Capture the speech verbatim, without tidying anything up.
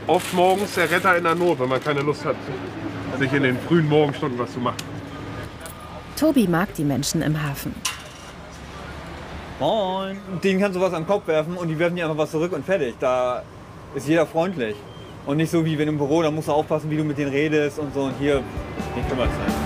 oft morgens der Retter in der Not, wenn man keine Lust hat, sich in den frühen Morgenstunden was zu machen. Tobi mag die Menschen im Hafen. Moin. Denen kannst du was am Kopf werfen und die werfen dir einfach was zurück und fertig. Da ist jeder freundlich. Und nicht so wie wenn im Büro, da musst du aufpassen, wie du mit denen redest und so. Und hier, den kümmert's nicht.